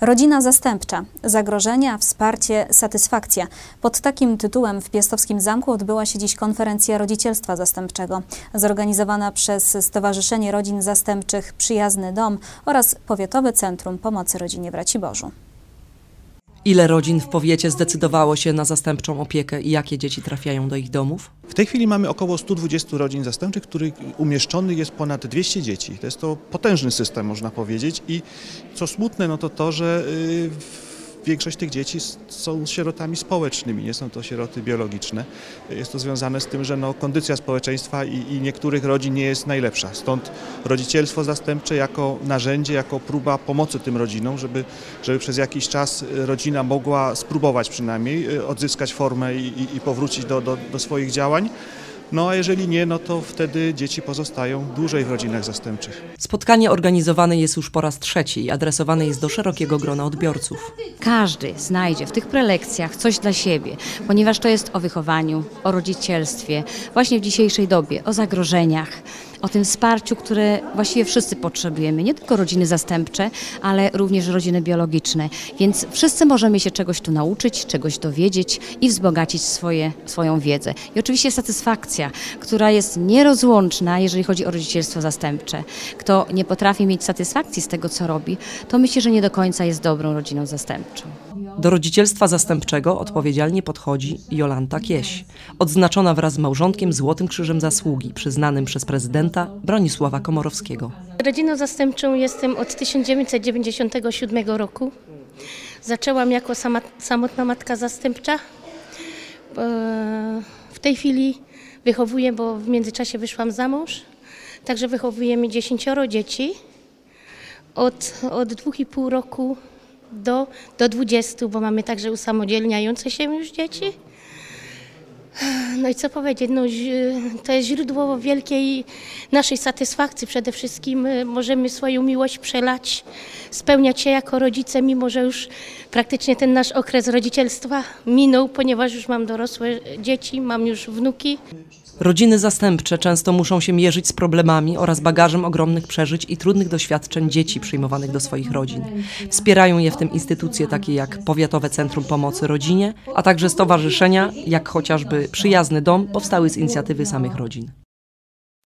Rodzina zastępcza. Zagrożenia, wsparcie, satysfakcja. Pod takim tytułem w Piastowskim Zamku odbyła się dziś konferencja rodzicielstwa zastępczego, zorganizowana przez Stowarzyszenie Rodzin Zastępczych Przyjazny Dom oraz Powiatowe Centrum Pomocy Rodzinie w Raciborzu. Ile rodzin w powiecie zdecydowało się na zastępczą opiekę i jakie dzieci trafiają do ich domów? W tej chwili mamy około 120 rodzin zastępczych, w których umieszczonych jest ponad 200 dzieci. To jest to potężny system, można powiedzieć, i co smutne, no to, że większość tych dzieci są sierotami społecznymi, nie są to sieroty biologiczne. Jest to związane z tym, że kondycja społeczeństwa i niektórych rodzin nie jest najlepsza. Stąd rodzicielstwo zastępcze jako narzędzie, jako próba pomocy tym rodzinom, żeby przez jakiś czas rodzina mogła spróbować przynajmniej odzyskać formę i powrócić do swoich działań. No a jeżeli nie, no to wtedy dzieci pozostają dłużej w rodzinach zastępczych. Spotkanie organizowane jest już po raz trzeci i adresowane jest do szerokiego grona odbiorców. Każdy znajdzie w tych prelekcjach coś dla siebie, ponieważ to jest o wychowaniu, o rodzicielstwie, właśnie w dzisiejszej dobie, o zagrożeniach, o tym wsparciu, które właściwie wszyscy potrzebujemy, nie tylko rodziny zastępcze, ale również rodziny biologiczne. Więc wszyscy możemy się czegoś tu nauczyć, czegoś dowiedzieć i wzbogacić swoją wiedzę. I oczywiście satysfakcja, która jest nierozłączna, jeżeli chodzi o rodzicielstwo zastępcze. Kto nie potrafi mieć satysfakcji z tego, co robi, to myślę, że nie do końca jest dobrą rodziną zastępczą. Do rodzicielstwa zastępczego odpowiedzialnie podchodzi Jolanta Kieś, odznaczona wraz z małżonkiem Złotym Krzyżem Zasługi, przyznanym przez prezydenta Bronisława Komorowskiego. Rodziną zastępczą jestem od 1997 roku. Zaczęłam jako samotna matka zastępcza. W tej chwili wychowuję, bo w międzyczasie wyszłam za mąż. Także wychowujemy 10 dzieci. Od 2,5 roku do 20, bo mamy także usamodzielniające się już dzieci. No i co powiedzieć, to jest źródło wielkiej naszej satysfakcji. Przede wszystkim możemy swoją miłość przelać, spełniać się jako rodzice, mimo że już praktycznie ten nasz okres rodzicielstwa minął, ponieważ już mam dorosłe dzieci, mam już wnuki. Rodziny zastępcze często muszą się mierzyć z problemami oraz bagażem ogromnych przeżyć i trudnych doświadczeń dzieci przyjmowanych do swoich rodzin. Wspierają je w tym instytucje takie jak Powiatowe Centrum Pomocy Rodzinie, a także stowarzyszenia, jak chociażby Przyjazny Dom, powstały z inicjatywy samych rodzin.